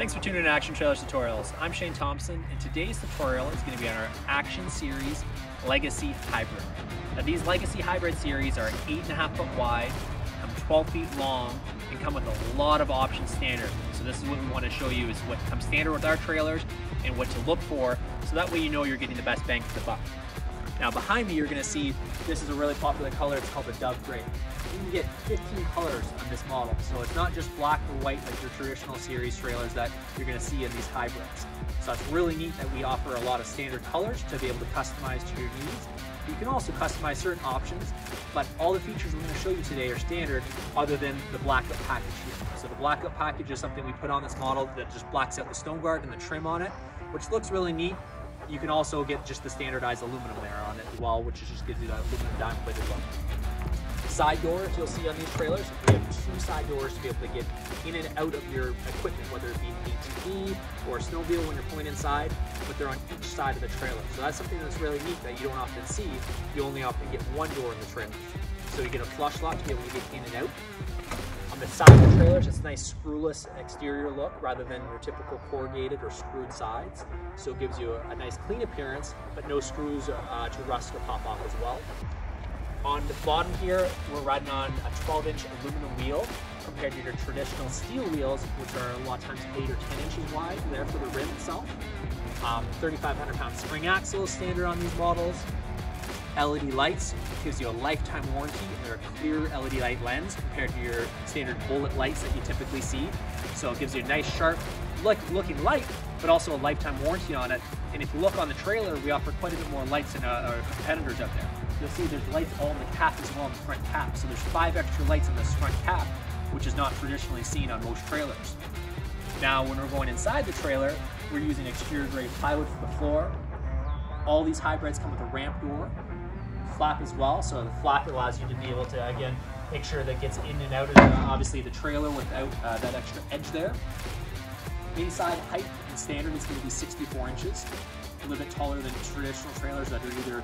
Thanks for tuning in to Action Trailers Tutorials. I'm Shane Thompson, and today's tutorial is going to be on our Action Series Legacy Hybrid. Now, these Legacy Hybrid series are 8.5 foot wide, come 12 feet long, and come with a lot of options standard. So this is what we want to show you is what comes standard with our trailers and what to look for, so that way you know you're getting the best bang for the buck. Now behind me you're going to see this is a really popular color. It's called the Dove Gray. You can get 15 colors on this model, so it's not just black or white like your traditional series trailers that you're going to see in these hybrids. So it's really neat that we offer a lot of standard colors to be able to customize to your needs. You can also customize certain options, but all the features we're going to show you today are standard other than the blackout package here. So the blackout package is something we put on this model that just blacks out the stone guard and the trim on it, which looks really neat. You can also get just the standardized aluminum there on it as well, which just gives you that aluminum diamond plated look. Side doors you'll see on these trailers, we have 2 side doors to be able to get in and out of your equipment, whether it be an ATV or a snowmobile when you're pulling inside, but they're on each side of the trailer. So that's something that's really neat that you don't often see. You only often get one door in the trailer. So you get a flush lock to be able to get in and out. On the side of the trailers, it's a nice screwless exterior look rather than your typical corrugated or screwed sides. So it gives you a nice clean appearance, but no screws to rust or pop off as well. On the bottom here, we're riding on a 12-inch aluminum wheel compared to your traditional steel wheels, which are a lot of times 8 or 10 inches wide there for the rim itself. 3,500 pound spring axle is standard on these models. LED lights gives you a lifetime warranty. They're a clear LED light lens compared to your standard bullet lights that you typically see. So it gives you a nice sharp looking light, but also a lifetime warranty on it. And if you look on the trailer, we offer quite a bit more lights than our competitors out there. You'll see there's lights all in the cap as well, in the front cap. So there's 5 extra lights in this front cap, which is not traditionally seen on most trailers. Now, when we're going inside the trailer, we're using exterior grade plywood for the floor. All these hybrids come with a ramp door, flap as well. So the flap allows you to be able to, again, make sure that it gets in and out of obviously the trailer without that extra edge there. Inside height and standard is going to be 64 inches. A little bit taller than traditional trailers that are either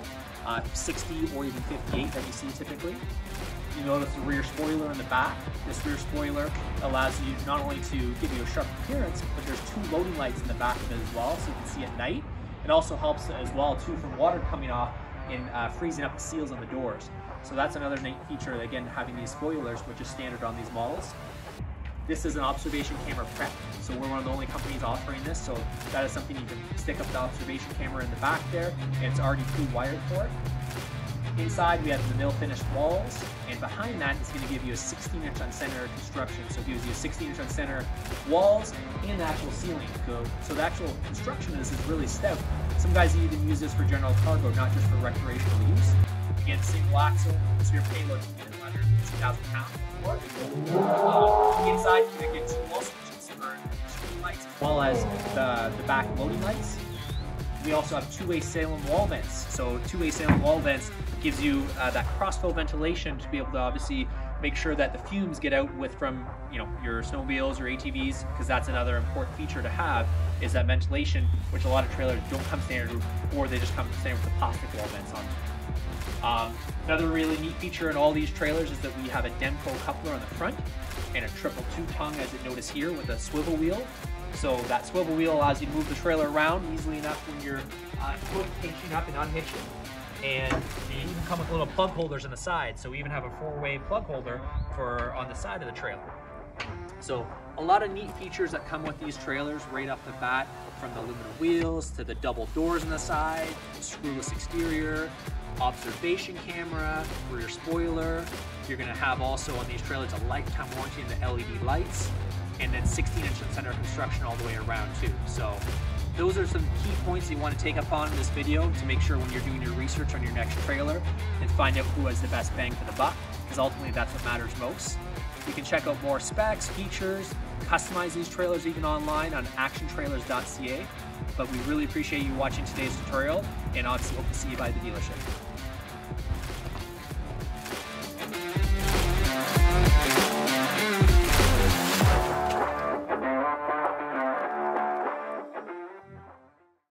60 or even 58 that you see typically. You notice the rear spoiler in the back. This rear spoiler allows you not only to give you a sharp appearance, but there's 2 loading lights in the back of it as well, so you can see at night. It also helps as well too from water coming off and freezing up the seals on the doors. So that's another neat feature, again, having these spoilers, which is standard on these models. This is an observation camera prep, so we're one of the only companies offering this, so that is something you can stick up the observation camera in the back there, and it's already pre-wired for it. Inside we have the mill finished walls, and behind that is going to give you a 16-inch on center construction, so it gives you a 16-inch on center walls and the actual ceiling. So the actual construction of this is really stout. Some guys even use this for general cargo, not just for recreational use. Again, single axle, so your payload can get under 2,000 pounds. Inside, you're going to get 2 wall switches for screen lights, as well as the back loading lights. We also have 2-way Salem wall vents. So 2-way Salem wall vents gives you that cross-flow ventilation to be able to obviously make sure that the fumes get out from your snowmobiles or ATVs, because that's another important feature to have, is that ventilation, which a lot of trailers don't come standard, or they just come standard with the plastic wall vents on. Another really neat feature in all these trailers is that we have a Demco coupler on the front and a triple 2-tongue, as it notice here, with a swivel wheel. So that swivel wheel allows you to move the trailer around easily enough when you're hitching up and unhitching. And they even come with little plug holders on the side. So we even have a 4-way plug holder on the side of the trailer. So a lot of neat features that come with these trailers right off the bat, from the aluminum wheels to the double doors on the side, screwless exterior, observation camera, rear spoiler. You're going to have also on these trailers a lifetime warranty in the LED lights, and then 16-inch on center construction all the way around too. So those are some key points you want to take up on in this video to make sure when you're doing your research on your next trailer and find out who has the best bang for the buck, because ultimately that's what matters most. You can check out more specs, features, customize these trailers even online on actiontrailers.ca. But we really appreciate you watching today's tutorial, and obviously hope to see you by the dealership.